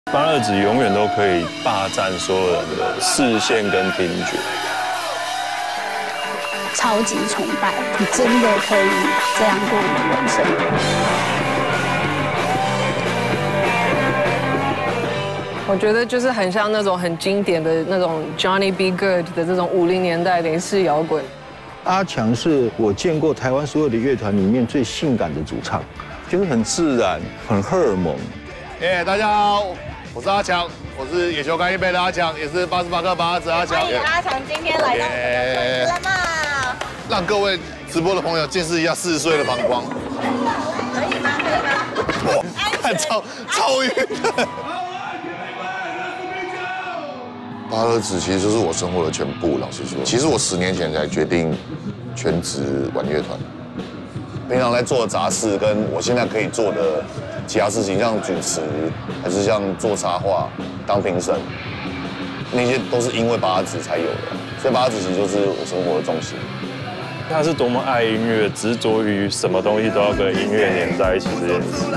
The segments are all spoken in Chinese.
芭乐籽永远都可以霸占所有人的视线跟听觉。 超级崇拜，你真的可以这样过你的人生。 我觉得就是很像那种很经典的那种 Johnny B. Goode 的这种50年代的式摇滚。 阿强是我见过台湾所有的乐团里面最性感的主唱，就是很自然，很荷尔蒙。 大家好，我是阿强，我是野球干一杯的阿强，也是88颗芭乐籽阿强。 欢迎阿强今天来到我们的粉丝了嘛？ 让各位直播的朋友见识一下40岁的膀胱。 可以吗？可以吗？ 哇，看超晕。芭乐籽其实就是我生活的全部，老实说。其实我10年前才决定全职玩乐团，平常在做的杂事跟我现在可以做的其他事情，像主持，还是像做插画、当评审，那些都是因为芭乐籽才有的。所以芭乐籽其实就是我生活的重心。 他是多么爱音乐，执着于什么东西都要跟音乐连在一起这件事。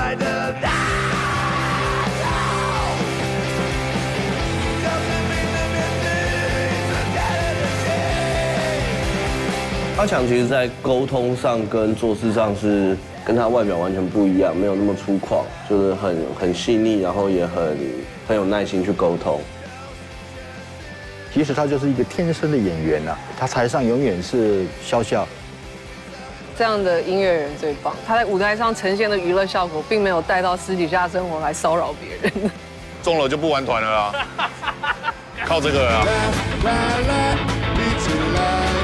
阿强其实，在沟通上跟做事上是跟他外表完全不一样，没有那么粗犷，就是很细腻，然后也很有耐心去沟通。 其实他就是一个天生的演员啊，他台上永远是笑笑。 这样的音乐人最棒，他在舞台上呈现的娱乐效果，并没有带到私底下生活来骚扰别人。 中了就不玩团了啦，靠这个啊。